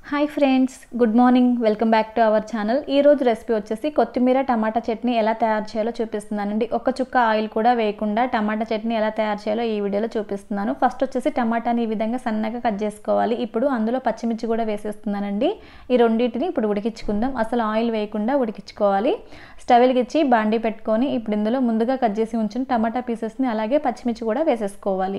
Hi friends, good morning. Welcome back to our channel. ఈరోజు recipe వచ్చేసి కొత్తిమీర టమాటా చట్నీ ఎలా తయారు చేయాలో చూపిస్తున్నానండి. ఒక చుక్క ఆయిల్ కూడా వేయకుండా టమాటా చట్నీ ఎలా తయారు చేయాలో ఈ వీడియోలో చూపిస్తున్నాను. ఫస్ట్ వచ్చేసి టమాటాని ఈ విధంగా సన్నగా కట్ చేసుకోవాలి. ఇప్పుడు అందులో పచ్చిమిర్చి కూడా వేసేస్తున్నానండి. ఈ రెండింటిని ఇప్పుడు ఉడికించుకుందాం. అసలు ఆయిల్ వేయకుండా ఉడికించుకోవాలి. స్టవ్ వెలిగించి బాండీ పెట్టుకొని ఇప్పుడు ఇందులో ముందుగా కట్ చేసి ఉంచిన టమాటా పీసెస్ని అలాగే పచ్చిమిర్చి కూడా వేసేసుకోవాలి.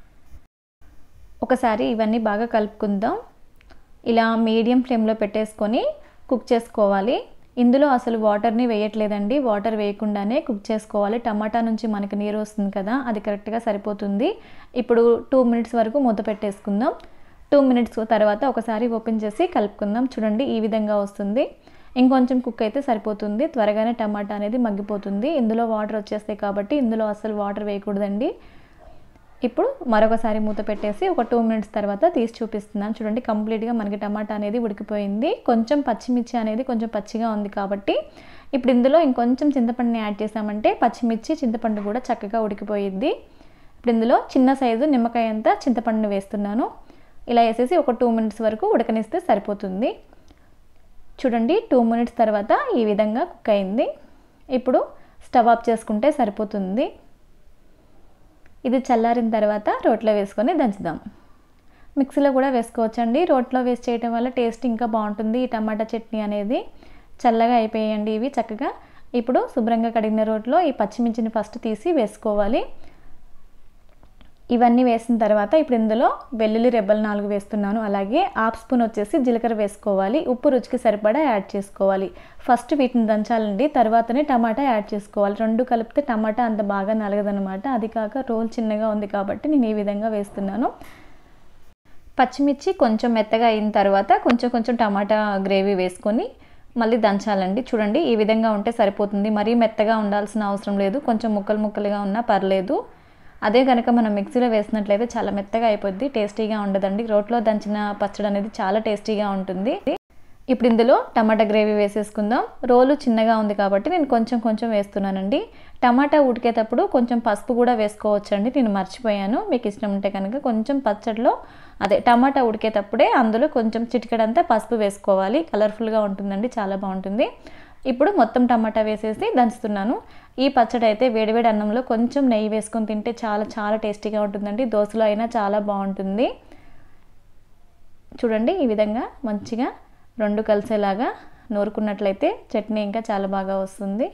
ఒకసారి ఇవన్నీ బాగా కలుపుకుందాం. ఇలా మీడియం ఫ్లేమ్లో పెట్టేసుకొని కుక్ చేసుకోవాలి. ఇందులో అసలు వాటర్ని వేయట్లేదండి. వాటర్ వేయకుండానే కుక్ చేసుకోవాలి. టమాటా నుంచి మనకి నీరు వస్తుంది కదా, అది కరెక్ట్గా సరిపోతుంది. ఇప్పుడు 2 మినిట్స్ వరకు మూత పెట్టేసుకుందాం. 2 మినిట్స్ తర్వాత ఒకసారి ఓపెన్ చేసి కలుపుకుందాం. చూడండి, ఈ విధంగా వస్తుంది. ఇంకొంచెం కుక్ అయితే సరిపోతుంది. త్వరగానే టమాటా అనేది మగ్గిపోతుంది. ఇందులో వాటర్ వచ్చేస్తాయి కాబట్టి ఇందులో అసలు వాటర్ వేయకూడదండి. ఇప్పుడు మరొకసారి మూత పెట్టేసి ఒక 2 మినిట్స్ తర్వాత తీసి చూపిస్తున్నాను. చూడండి, కంప్లీట్గా మనకి టమాటా అనేది ఉడికిపోయింది. కొంచెం పచ్చిమిర్చి అనేది కొంచెం పచ్చిగా ఉంది కాబట్టి ఇప్పుడు ఇందులో ఇంకొంచెం చింతపండుని యాడ్ చేసామంటే పచ్చిమిర్చి చింతపండు కూడా చక్కగా ఉడికిపోయింది. ఇప్పుడు ఇందులో చిన్న సైజు నిమ్మకాయ అంతా చింతపండుని వేస్తున్నాను. ఇలా వేసేసి ఒక 2 మినిట్స్ వరకు ఉడకనిస్తే సరిపోతుంది. చూడండి, 2 మినిట్స్ తర్వాత ఈ విధంగా కుక్ అయింది. ఇప్పుడు స్టవ్ ఆఫ్ చేసుకుంటే సరిపోతుంది. ఇది చల్లారిన తర్వాత రోట్లో వేసుకొని దంచుదాం. మిక్సీలో కూడా వేసుకోవచ్చండి. రోట్లో వేసి చేయడం వల్ల టేస్ట్ ఇంకా బాగుంటుంది. ఈ టమాటా చట్నీ అనేది చల్లగా అయిపోయాయండి ఇవి చక్కగా. ఇప్పుడు శుభ్రంగా కడిగిన రోట్లో ఈ పచ్చిమిర్చిని ఫస్ట్ తీసి వేసుకోవాలి. ఇవన్నీ వేసిన తర్వాత ఇప్పుడు ఇందులో వెల్లుల్లి రెబ్బలు 4 వేస్తున్నాను. అలాగే హాఫ్ స్పూన్ వచ్చేసి జీలకర్ర వేసుకోవాలి. ఉప్పు రుచికి సరిపడా యాడ్ చేసుకోవాలి. ఫస్ట్ వీటిని దంచాలండి, తర్వాతనే టమాటా యాడ్ చేసుకోవాలి. 2 కలిపితే టమాటా అంత బాగా నలగదనమాట. అది కాక రోల్ చిన్నగా ఉంది కాబట్టి నేను ఈ విధంగా వేస్తున్నాను. పచ్చిమిర్చి కొంచెం మెత్తగా అయిన తర్వాత కొంచెం టమాటా గ్రేవీ వేసుకొని మళ్ళీ దంచాలండి. చూడండి, ఈ విధంగా ఉంటే సరిపోతుంది. మరీ మెత్తగా ఉండాల్సిన అవసరం లేదు. కొంచెం ముక్కలుగా ఉన్నా పర్లేదు. అదే కనుక మనం మిక్సీలో వేసినట్లయితే చాలా మెత్తగా అయిపోద్ది, టేస్టీగా ఉండదండి. రోట్లో దంచిన పచ్చడి అనేది చాలా టేస్టీగా ఉంటుంది. ఇప్పుడు ఇందులో టమాటా గ్రేవీ వేసేసుకుందాం. రోలు చిన్నగా ఉంది కాబట్టి నేను కొంచెం వేస్తున్నానండి. టమాటా ఉడికేటప్పుడు కొంచెం పసుపు కూడా వేసుకోవచ్చండి. నేను మర్చిపోయాను. మీకు ఇష్టం ఉంటే కనుక కొంచెం పచ్చడిలో టమాటా ఉడికేటప్పుడే అందులో కొంచెం చిటికెడంతా పసుపు వేసుకోవాలి. కలర్ఫుల్గా ఉంటుందండి, చాలా బాగుంటుంది. ఇప్పుడు మొత్తం టమాటా వేసేసి దంచుతున్నాను. ఈ పచ్చడి అయితే వేడివేడి అన్నంలో కొంచెం నెయ్యి వేసుకొని తింటే చాలా టేస్టీగా ఉంటుందండి. దోశలో అయినా చాలా బాగుంటుంది. చూడండి, ఈ విధంగా మంచిగా 2 కలిసేలాగా నూరుకున్నట్లయితే చట్నీ ఇంకా చాలా బాగా వస్తుంది.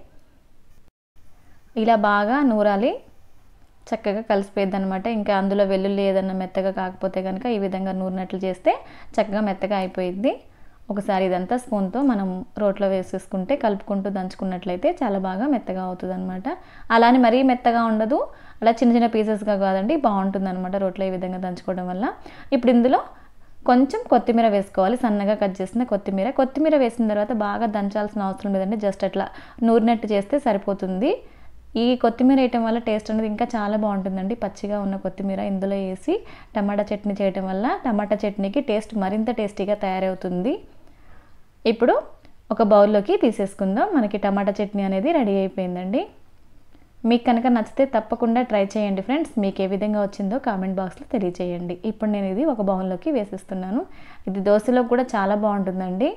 ఇలా బాగా నూరాలి, చక్కగా కలిసిపోయింది అనమాట. ఇంకా అందులో వెల్లుల్లి ఏదన్నా మెత్తగా కాకపోతే కనుక ఈ విధంగా నూరినట్లు చేస్తే చక్కగా మెత్తగా అయిపోయింది. ఒకసారి ఇదంతా స్పూన్తో మనం రోట్లో వేసేసుకుంటే కలుపుకుంటూ దంచుకున్నట్లయితే చాలా బాగా మెత్తగా అవుతుంది అనమాట. అలానే మరీ మెత్తగా ఉండదు, అలా చిన్న పీసెస్గా కాదండి, బాగుంటుంది అనమాట రోట్లో ఈ విధంగా దంచుకోవడం వల్ల. ఇప్పుడు ఇందులో కొంచెం కొత్తిమీర వేసుకోవాలి. సన్నగా కట్ చేసిన కొత్తిమీర వేసిన తర్వాత బాగా దంచాల్సిన అవసరం లేదండి. జస్ట్ అట్లా నూరినట్టు చేస్తే సరిపోతుంది. ఈ కొత్తిమీర వేయటం వల్ల టేస్ట్ అనేది ఇంకా చాలా బాగుంటుందండి. పచ్చిగా ఉన్న కొత్తిమీర ఇందులో వేసి టమాటా చట్నీ చేయటం వల్ల టమాటా చట్నీకి టేస్ట్ మరింత టేస్టీగా తయారవుతుంది. ఇప్పుడు ఒక బౌల్లోకి తీసేసుకుందాం. మనకి టమాటా చట్నీ అనేది రెడీ అయిపోయిందండి. మీకు కనుక నచ్చితే తప్పకుండా ట్రై చేయండి ఫ్రెండ్స్. మీకు ఏ విధంగా వచ్చిందో కామెంట్ బాక్స్లో తెలియచేయండి. ఇప్పుడు నేను ఇది ఒక బౌల్లోకి వేసేస్తున్నాను. ఇది దోశలో కూడా చాలా బాగుంటుందండి.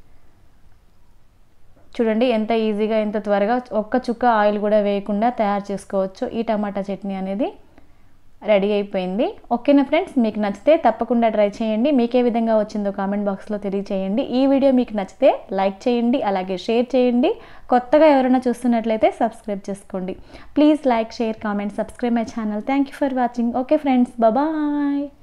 చూడండి, ఎంత ఈజీగా ఎంత త్వరగా ఒక్క చుక్క ఆయిల్ కూడా వేయకుండా తయారు చేసుకోవచ్చు. ఈ టమాటా చట్నీ అనేది రెడీ అయిపోయింది. ఓకేనా ఫ్రెండ్స్, మీకు నచ్చితే తప్పకుండా ట్రై చేయండి. మీకు ఏ విధంగా వచ్చిందో కామెంట్ బాక్స్లో తెలియచేయండి. ఈ వీడియో మీకు నచ్చితే లైక్ చేయండి, అలాగే షేర్ చేయండి. కొత్తగా ఎవరైనా చూస్తున్నట్లయితే సబ్స్క్రైబ్ చేసుకోండి. Please like, share, comment, subscribe my channel. Thank you for watching. Okay friends, bye.